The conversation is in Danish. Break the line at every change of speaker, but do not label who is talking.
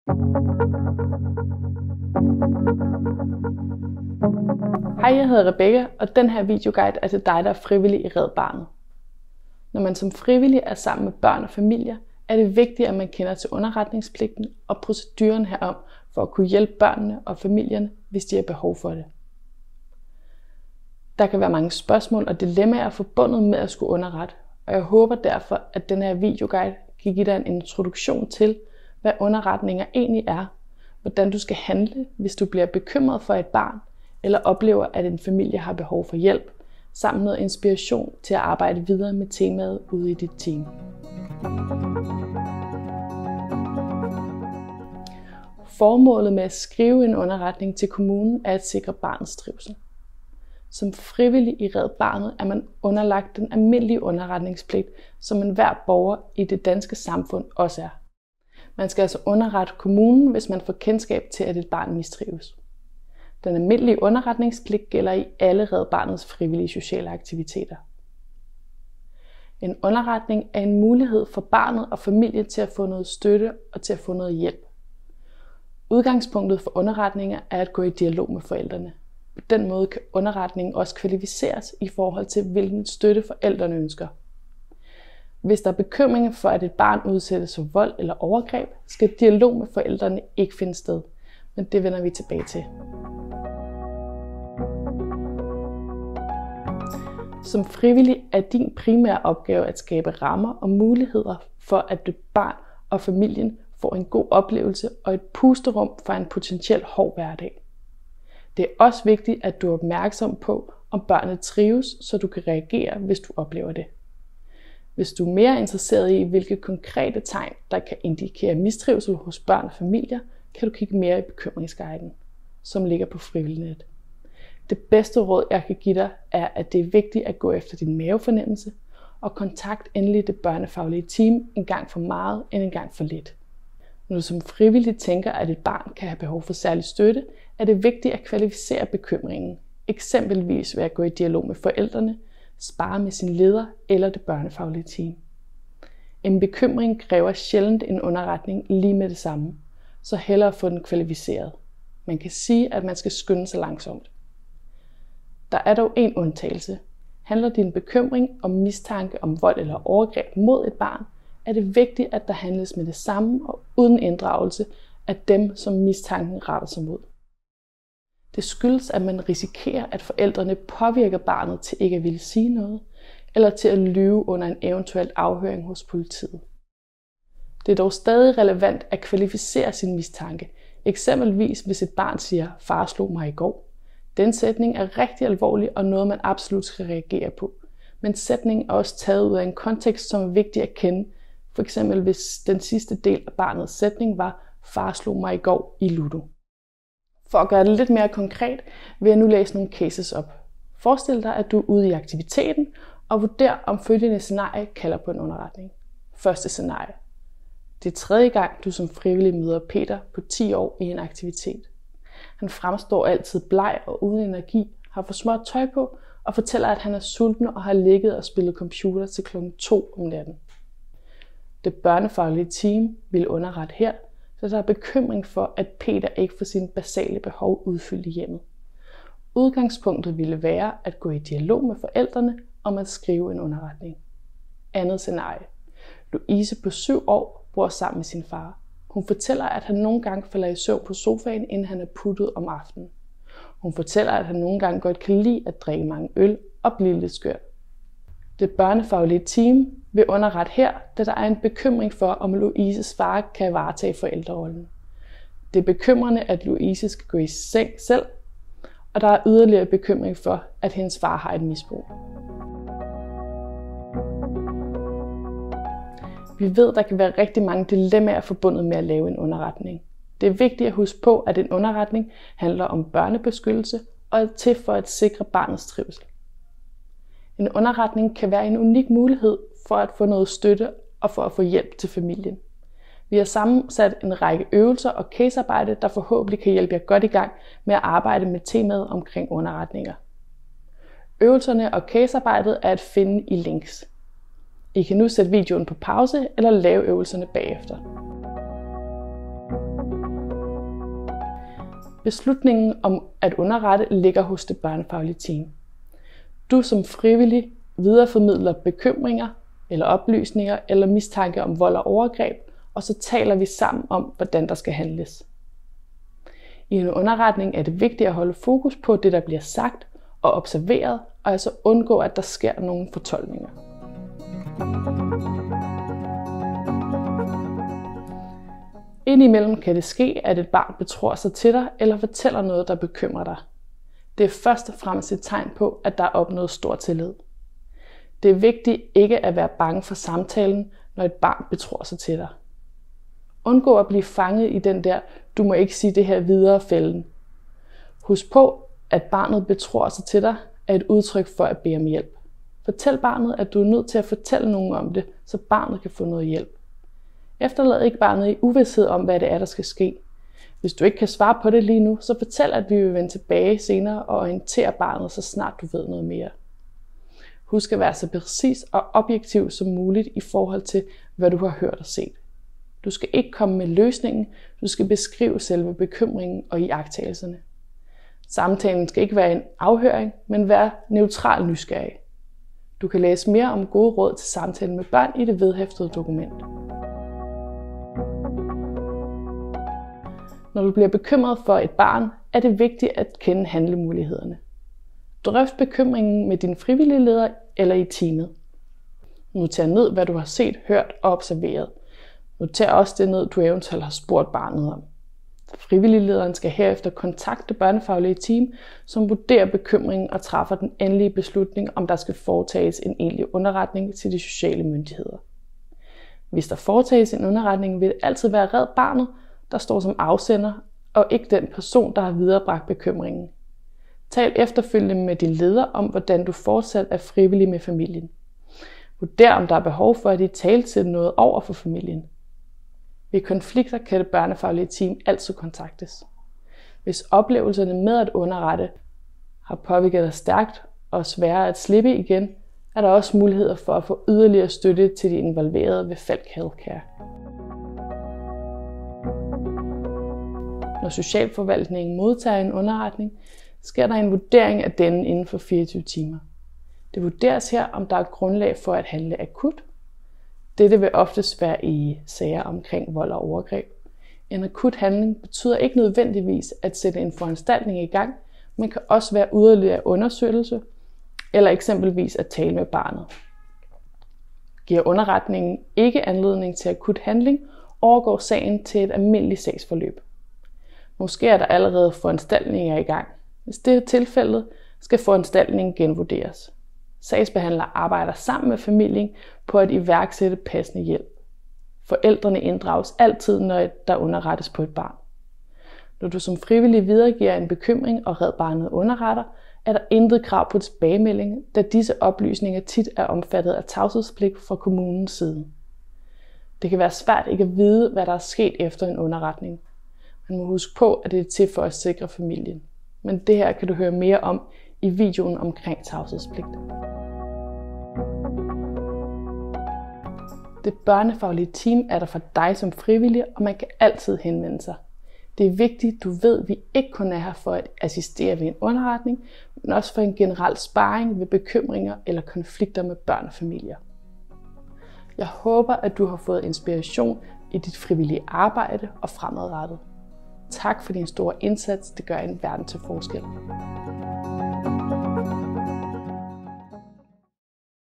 Hej, jeg hedder Rebecca, og den her videoguide er til dig, der er frivillig i Red Barnet. Når man som frivillig er sammen med børn og familier, er det vigtigt, at man kender til underretningspligten og proceduren herom for at kunne hjælpe børnene og familierne, hvis de har behov for det. Der kan være mange spørgsmål og dilemmaer forbundet med at skulle underrette, og jeg håber derfor, at den her videoguide kan give dig en introduktion til, hvad underretninger egentlig er, hvordan du skal handle, hvis du bliver bekymret for et barn, eller oplever, at en familie har behov for hjælp, samt noget inspiration til at arbejde videre med temaet ude i dit team. Formålet med at skrive en underretning til kommunen er at sikre barnets trivsel. Som frivillig i Red Barnet er man underlagt den almindelige underretningspligt, som enhver borger i det danske samfund også er. Man skal altså underrette kommunen, hvis man får kendskab til, at et barn mistrives. Den almindelige underretningspligt gælder i alle Red Barnets frivillige sociale aktiviteter. En underretning er en mulighed for barnet og familien til at få noget støtte og til at få noget hjælp. Udgangspunktet for underretninger er at gå i dialog med forældrene. På den måde kan underretningen også kvalificeres i forhold til, hvilken støtte forældrene ønsker. Hvis der er bekymringer for, at et barn udsættes for vold eller overgreb, skal dialog med forældrene ikke finde sted, men det vender vi tilbage til. Som frivillig er din primære opgave at skabe rammer og muligheder for, at dit barn og familien får en god oplevelse og et pusterum for en potentiel hård hverdag. Det er også vigtigt, at du er opmærksom på, om børnene trives, så du kan reagere, hvis du oplever det. Hvis du er mere interesseret i, hvilke konkrete tegn, der kan indikere mistrivsel hos børn og familier, kan du kigge mere i bekymringsguiden, som ligger på Frivillignet. Det bedste råd, jeg kan give dig, er, at det er vigtigt at gå efter din mavefornemmelse og kontakt endelig det børnefaglige team en gang for meget end en gang for lidt. Når du som frivillig tænker, at et barn kan have behov for særlig støtte, er det vigtigt at kvalificere bekymringen, eksempelvis ved at gå i dialog med forældrene, spare med sin leder eller det børnefaglige team. En bekymring kræver sjældent en underretning lige med det samme, så hellere få den kvalificeret. Man kan sige, at man skal skynde sig langsomt. Der er dog en undtagelse. Handler din bekymring om mistanke om vold eller overgreb mod et barn, er det vigtigt, at der handles med det samme og uden inddragelse af dem, som mistanken retter sig mod. Det skyldes, at man risikerer, at forældrene påvirker barnet til ikke at ville sige noget, eller til at lyve under en eventuel afhøring hos politiet. Det er dog stadig relevant at kvalificere sin mistanke, eksempelvis hvis et barn siger, far slog mig i går. Den sætning er rigtig alvorlig og noget, man absolut skal reagere på. Men sætningen er også taget ud af en kontekst, som er vigtig at kende. For eksempel hvis den sidste del af barnets sætning var, far slog mig i går i Ludo. For at gøre det lidt mere konkret, vil jeg nu læse nogle cases op. Forestil dig, at du er ude i aktiviteten og vurder, om følgende scenarie kalder på en underretning. Første scenarie. Det er tredje gang, du som frivillig møder Peter på 10 år i en aktivitet. Han fremstår altid bleg og uden energi, har for småt tøj på og fortæller, at han er sulten og har ligget og spillet computer til kl. 2 om natten. Det børnefaglige team vil underrette her, så der er bekymring for, at Peter ikke får sine basale behov udfyldt i hjemmet. Udgangspunktet ville være at gå i dialog med forældrene om at skrive en underretning. Andet scenarie. Louise på 7 år bor sammen med sin far. Hun fortæller, at han nogle gange falder i søvn på sofaen, inden han er puttet om aftenen. Hun fortæller, at han nogle gange godt kan lide at drikke mange øl og blive lidt skør. Det børnefaglige team vil underrette her, da der er en bekymring for, om Louises far kan varetage forældrerollen. Det er bekymrende, at Louise skal gå i seng selv, og der er yderligere bekymring for, at hendes far har et misbrug. Vi ved, der kan være rigtig mange dilemmaer forbundet med at lave en underretning. Det er vigtigt at huske på, at en underretning handler om børnebeskyttelse og er til for at sikre barnets trivsel. En underretning kan være en unik mulighed for at få noget støtte og for at få hjælp til familien. Vi har sammensat en række øvelser og casearbejde, der forhåbentlig kan hjælpe jer godt i gang med at arbejde med temaet omkring underretninger. Øvelserne og casearbejdet er at finde i links. I kan nu sætte videoen på pause eller lave øvelserne bagefter. Beslutningen om at underrette ligger hos det børnefaglige team. Du som frivillig videreformidler bekymringer eller oplysninger eller mistanke om vold og overgreb, og så taler vi sammen om, hvordan der skal handles. I en underretning er det vigtigt at holde fokus på det, der bliver sagt og observeret, og altså undgå, at der sker nogle fortolkninger. Indimellem kan det ske, at et barn betror sig til dig eller fortæller noget, der bekymrer dig. Det er først og fremmest et tegn på, at der er opnået stor tillid. Det er vigtigt ikke at være bange for samtalen, når et barn betror sig til dig. Undgå at blive fanget i den der, du må ikke sige det her videre fælden. Husk på, at barnet betror sig til dig er et udtryk for at bede om hjælp. Fortæl barnet, at du er nødt til at fortælle nogen om det, så barnet kan få noget hjælp. Efterlad ikke barnet i uvished om, hvad det er, der skal ske. Hvis du ikke kan svare på det lige nu, så fortæl, at vi vil vende tilbage senere og orientere barnet, så snart du ved noget mere. Husk at være så præcis og objektiv som muligt i forhold til, hvad du har hørt og set. Du skal ikke komme med løsningen, du skal beskrive selve bekymringen og iagttagelserne. Samtalen skal ikke være en afhøring, men være neutral nysgerrig. Du kan læse mere om gode råd til samtalen med børn i det vedhæftede dokument. Når du bliver bekymret for et barn, er det vigtigt at kende handlemulighederne. Drøft bekymringen med din frivillige leder eller i teamet. Noter ned, hvad du har set, hørt og observeret. Noter også det ned, du eventuelt har spurgt barnet om. Frivilliglederen skal herefter kontakte børnefaglige team, som vurderer bekymringen og træffer den endelige beslutning, om der skal foretages en egentlig underretning til de sociale myndigheder. Hvis der foretages en underretning, vil det altid være Red Barnet, der står som afsender, og ikke den person, der har viderebragt bekymringen. Tal efterfølgende med din leder om, hvordan du fortsat er frivillig med familien. Vurder, om der er behov for, at I talsætter noget over for familien. Ved konflikter kan det børnefaglige team altid kontaktes. Hvis oplevelserne med at underrette har påvirket dig stærkt og sværere at slippe igen, er der også muligheder for at få yderligere støtte til de involverede ved Falck Healthcare. Når socialforvaltningen modtager en underretning, sker der en vurdering af denne inden for 24 timer. Det vurderes her, om der er grundlag for at handle akut. Dette vil oftest være i sager omkring vold og overgreb. En akut handling betyder ikke nødvendigvis at sætte en foranstaltning i gang, men kan også være yderligere undersøgelse eller eksempelvis at tale med barnet. Giver underretningen ikke anledning til akut handling, overgår sagen til et almindeligt sagsforløb. Måske er der allerede foranstaltninger i gang. Hvis det er tilfældet, skal foranstaltningen genvurderes. Sagsbehandler arbejder sammen med familien på at iværksætte passende hjælp. Forældrene inddrages altid, når der underrettes på et barn. Når du som frivillig videregiver en bekymring og Red Barnet underretter, er der intet krav på tilbagemelding, da disse oplysninger tit er omfattet af tavshedspligt fra kommunens side. Det kan være svært ikke at vide, hvad der er sket efter en underretning. Man må huske på, at det er til for at sikre familien. Men det her kan du høre mere om i videoen omkring tavshedspligt. Det børnefaglige team er der for dig som frivillig, og man kan altid henvende sig. Det er vigtigt, at du ved, at vi ikke kun er her for at assistere ved en underretning, men også for en generel sparring ved bekymringer eller konflikter med børn og familier. Jeg håber, at du har fået inspiration i dit frivillige arbejde og fremadrettet. Tak for din store indsats, det gør en verden til forskel.